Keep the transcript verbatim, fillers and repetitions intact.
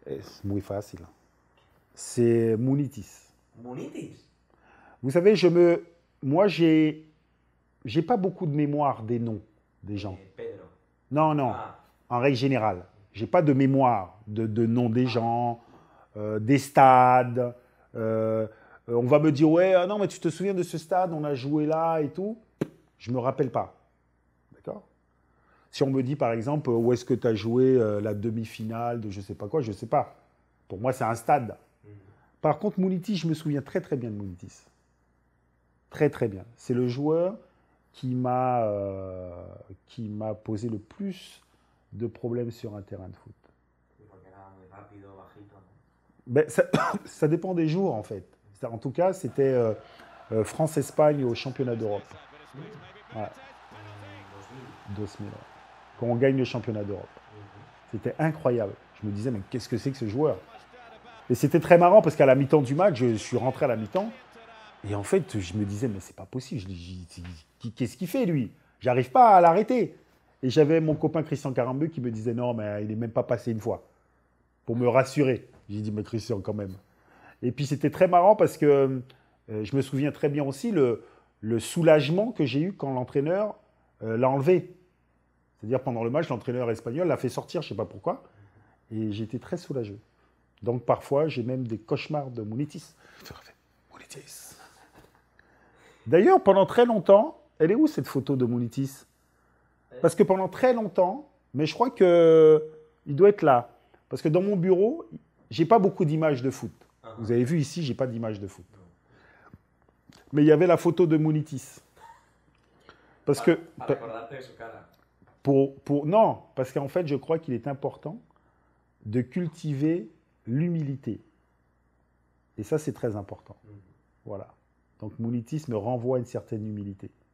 Es muy fácil. C'est Munitis. Munitis. Vous savez, je me, moi, j'ai, j'ai pas beaucoup de mémoire des noms des gens. Eh, Pedro. Non, non. Ah, En règle générale, j'ai pas de mémoire de, de noms des gens, euh, des stades. euh, euh, on va me dire ouais, ah non, mais tu te souviens de ce stade, on a joué là et tout. Je me rappelle pas. D'accord. Si on me dit par exemple où est-ce que tu as joué euh, la demi-finale de je sais pas quoi, je sais pas. Pour moi, c'est un stade. mhm. Par contre, Mounitis, je me souviens très très bien de Mounitis. Très très bien. C'est le joueur qui m'a euh, qui m'a posé le plus de problèmes sur un terrain de foot. Sí, porque era muy rápido, bajito, ¿no? Ben, ça, ça dépend des jours en fait. C'est- En tout cas, c'était euh, euh, France-Espagne au championnat d'Europe. Mm, Ouais, en dos mil. deux mille, ouais. Quand on gagne le championnat d'Europe. Mhm. C'était incroyable. Je me disais, mais qu'est-ce que c'est que ce joueur? Et c'était très marrant parce qu'à la mi-temps du match, je suis rentré à la mi-temps. Et en fait, je me disais, mais c'est pas possible. Je dis, J- j- qu'est-ce qu'il fait, lui? J'arrive pas à l'arrêter. Et j'avais mon copain Christian Carambeu qui me disait, non, mais il n'est même pas passé une fois. Pour me rassurer. J'ai dit, mais Christian, quand même. Et puis c'était très marrant parce que euh, je me souviens très bien aussi le, le soulagement que j'ai eu quand l'entraîneur euh, l'a enlevé. C'est-à-dire pendant le match, l'entraîneur espagnol l'a fait sortir, je ne sais pas pourquoi. Et j'étais très soulagé. Donc parfois, j'ai même des cauchemars de Munitis. Munitis. D'ailleurs, pendant très longtemps, elle est où cette photo de Munitis? Parce que pendant très longtemps, mais je crois que il doit être là. Parce que dans mon bureau, j'ai pas beaucoup d'images de foot. Ajá. Vous avez vu ici, j'ai pas d'image de foot. Mais il y avait la photo de Munitis. Parce que Para recordarte de su cara. pour, pour non, parce qu'en fait, je crois qu'il est important de cultiver l'humilité. Et ça, c'est très important. Mhm. Voilà. Donc Munitis me renvoie à une certaine humilité.